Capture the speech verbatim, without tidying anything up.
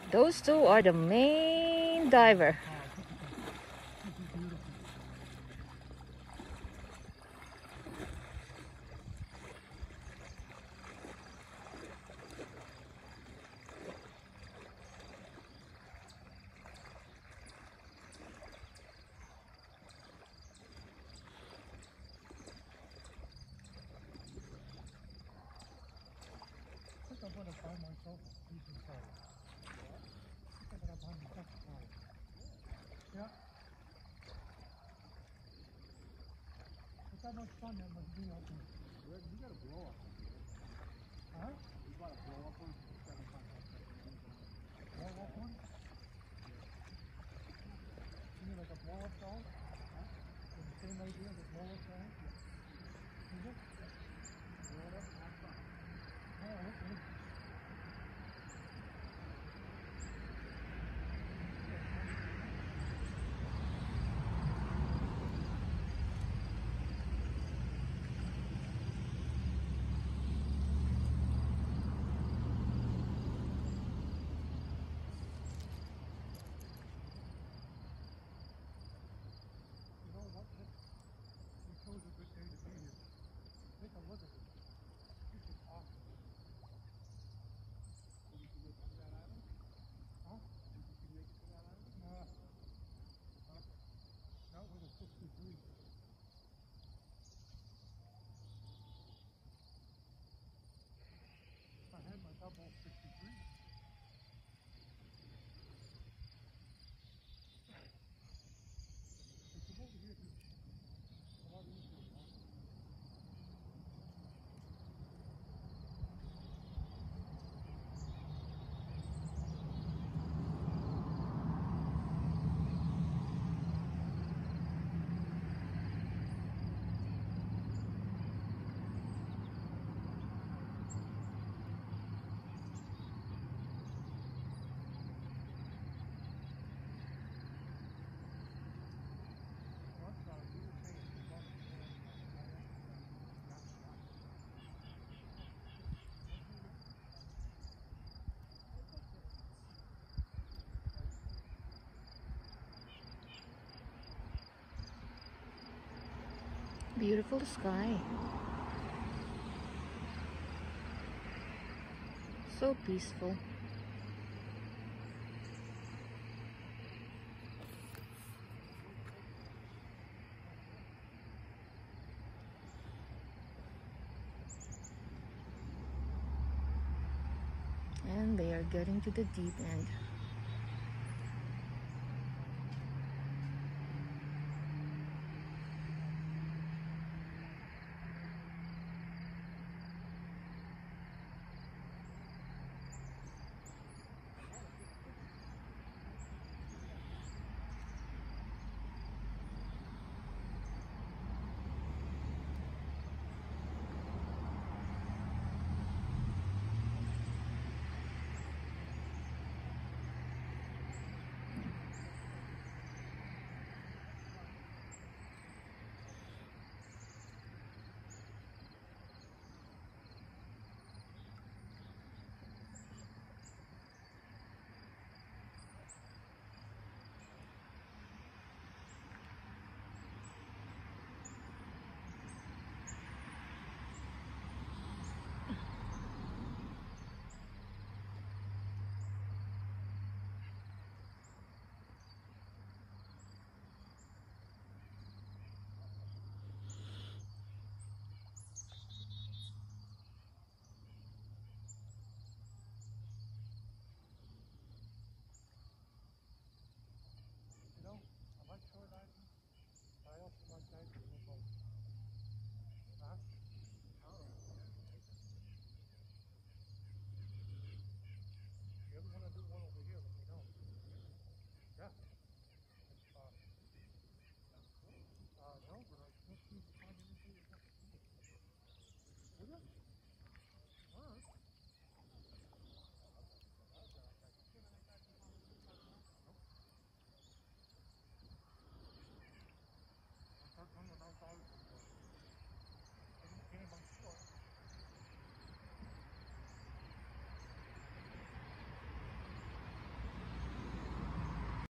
Those two are the main diver. I'm going to find myself a piece of salt. I think I'm going to find myself a salt. Yeah. With that much sun, that must be up there. Greg, you got a blow up one, right? Huh? You bought a blow up one? seventy-five bucks, I think. Blow up one? You mean like a blow up salt? Huh? Is the same idea as a blow up salt? Yeah. Is it? Blow it up, have fun. Oh, okay. You know what? This, we chose a good day to be here. Take a look at this. This is awesome. Think you can make it to that island? Huh? Think you can make it to that island? Nah. Not, not with a sixty-three. I had my double sixty-three. Hey, come over here, dude. A lot easier, huh? Well, I'm sorry, you were saying you love it more than I am. Yeah, yeah. Okay, yeah. That's okay. Beautiful sky. So peaceful. And they are getting to the deep end.